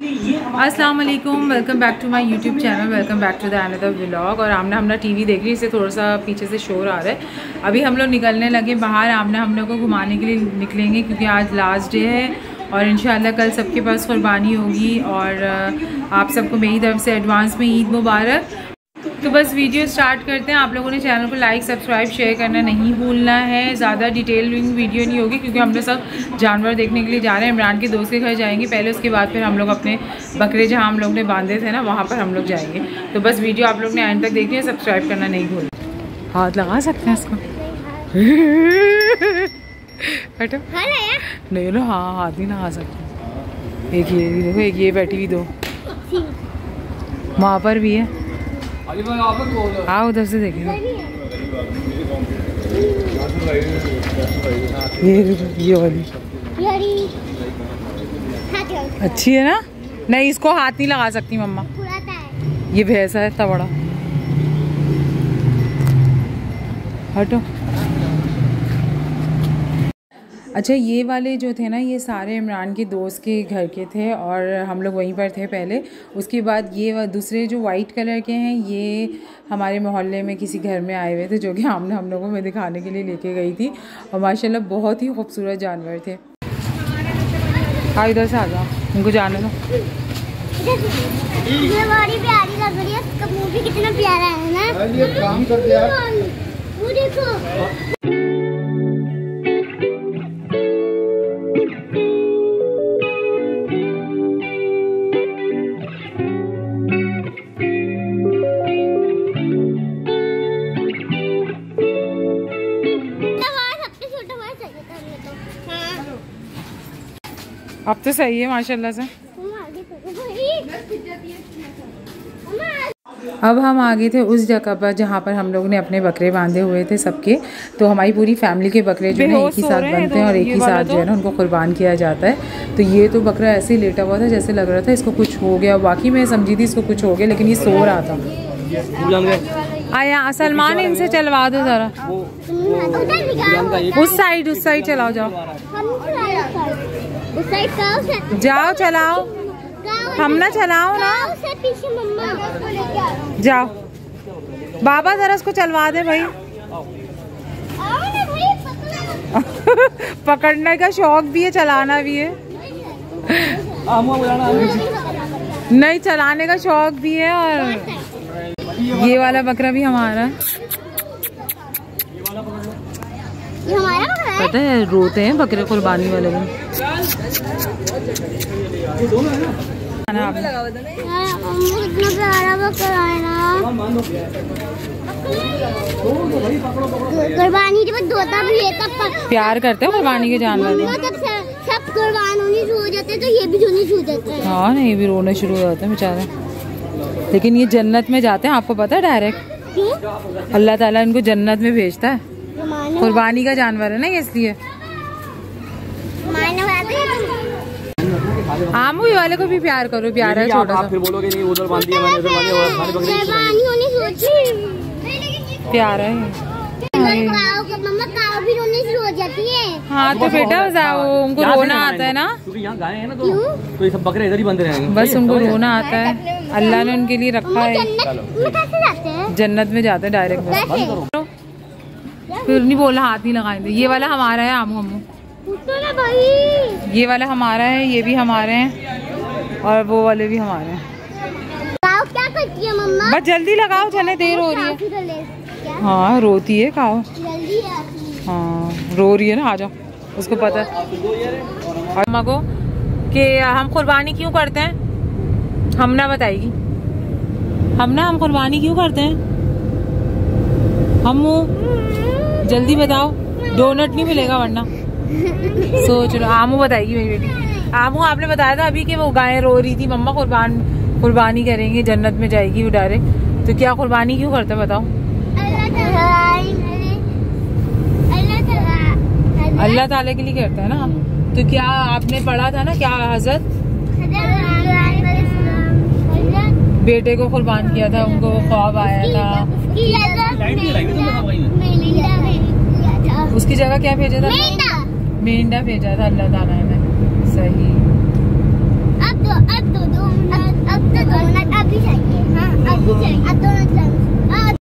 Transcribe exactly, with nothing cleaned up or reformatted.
अस्सलाम वालेकुम, welcome back to my YouTube channel, welcome back to the another vlog. और आमना हमने टीवी देख रही है, इससे थोड़ा सा पीछे से शोर आ रहा है। अभी हम लोग निकलने लगे बाहर, आमना हम लोग को घुमाने के लिए निकलेंगे क्योंकि आज लास्ट डे है और इंशाल्लाह कल सबके पास कुर्बानी होगी। और आप सबको मेरी तरफ से एडवांस में ईद मुबारक। तो बस वीडियो स्टार्ट करते हैं। आप लोगों ने चैनल को लाइक सब्सक्राइब शेयर करना नहीं भूलना है। ज़्यादा डिटेलिंग वीडियो नहीं होगी क्योंकि हम लोग सब जानवर देखने के लिए जा रहे हैं। इमरान के दोस्त के घर जाएंगे पहले, उसके बाद फिर हम लोग अपने बकरे जहां हम लोग ने बांधे थे ना वहां पर हम लोग जाएंगे। तो बस वीडियो आप लोग ने एंड तक देखनी है, सब्सक्राइब करना नहीं भूलना। हाथ लगा सकते हैं इसको हटो नहीं लो, हाँ हाथ नहीं लगा सकते। एक ये देखो, एक ये बैठी हुई, दो वहाँ पर भी है। हाँ उधर से देखेंगे। ये ये वाली अच्छी है ना? नहीं इसको हाथ नहीं लगा सकती मम्मा, ये भैंसा है इतना बड़ा। हटो। अच्छा ये वाले जो थे ना, ये सारे इमरान के दोस्त के घर के थे और हम लोग वहीं पर थे पहले। उसके बाद ये दूसरे जो वाइट कलर के हैं ये हमारे मोहल्ले में किसी घर में आए हुए थे, जो कि हमने हम लोगों में दिखाने के लिए लेके गई थी। और माशाल्लाह बहुत ही खूबसूरत जानवर थे। हाँ इधर से आ जाओ, उनको जाने दो। ये बड़ी प्यारी लग रही है, इसका मुंह भी कितना प्यारा है ना। ये काम कर दिया वो देखो। अब तो सही है माशाल्लाह से। अब हम आगे थे उस जगह पर जहाँ पर हम लोग ने अपने बकरे बांधे हुए थे सबके। तो हमारी पूरी फैमिली के बकरे जो है एक ही साथ बनते हैं और एक ही साथ जो है ना उनको कुर्बान किया जाता है। तो ये तो बकरा ऐसे ही लेटा हुआ था जैसे लग रहा था इसको कुछ हो गया। बाकी मैं समझी थी इसको कुछ हो गया, लेकिन ये सो रहा था। आया सलमान, इनसे चलवा दो जरा, उस साइड उस साइड चलाओ, जाओ जाओ चलाओ, हम ना चलाओ ना, जाओ बाबा जरा इसको चलवा दे भाई। पकड़ने का शौक भी है, चलाना भी है। नहीं चलाने का शौक भी है। और ये वाला बकरा भी हमारा है, ये हमारा बकरा है। पता है रोते हैं बकरे कुर्बानी वाले दिन। कुर्बानी जब धोता भी है तब प्यार करते हो कुर्बानी के जानवर। सब कुर्बान होने शुरू हो जाते हैं तो ये भी रोने शुरू हो जाते हैं। हाँ नहीं, ये भी रोने शुरू हो जाते हैं बेचारे, लेकिन ये जन्नत में जाते हैं। आपको पता है डायरेक्ट अल्लाह ताला इनको जन्नत में भेजता है। कुर्बानी का जानवर है ना इसलिए। आमू वाले को भी प्यार करो, प्यार है छोटा सा। फिर बोलोगे नहीं उधर बांध दिया मैंने, उधर बांध दिया, प्यार है। मम्मा भी रोने शुरू हो जाती है। हाँ तो बेटा जाओ, उनको रोना आता है ना, क्योंकि यहाँ गाय है ना तो तो ये सब बकरे इधर ही बंद रहेंगे। बस उनको रोना आता है, अल्लाह ने उनके लिए रखा है। जन्नत में जाते हैं डायरेक्ट। फिर नहीं बोला हाथ नहीं लगाएंगे। ये वाला हमारा है आमू, हमू ये वाला हमारा है, ये भी हमारे हैं और वो वाले भी हमारे हैं। क्या करती है मम्मा? बस जल्दी लगाओ, चले देर हो रही है। हाँ रोती है, खाओ। हाँ रो रही है ना, आ जाओ, उसको पता है मम्मा को कि हम कुर्बानी क्यों करते हैं। हम ना बताएगी, हम ना हम कुर्बानी क्यों करते हैं। हम जल्दी बताओ, डोनट नहीं मिलेगा वरना। सोच लो, आमू बताएगी मेरी बेटी। आमू आपने बताया था अभी कि वो गाय रो रही थी, मम्मा कुर्बान कुर्बानी करेंगे जन्नत में जाएगी वो डायरेक्ट। तो क्या कुर्बानी क्यों करते बताओ। अल्लाह ताला के लिए करता है ना। तो क्या आपने पढ़ा था ना, क्या हजरत बेटे को कुर्बान किया था, उनको ख्वाब आया था, उसकी जगह क्या भेजा था, मेंढा भेजा था अल्लाह ताला ने। सही। अब दो, अब दो, दो। अब दोनों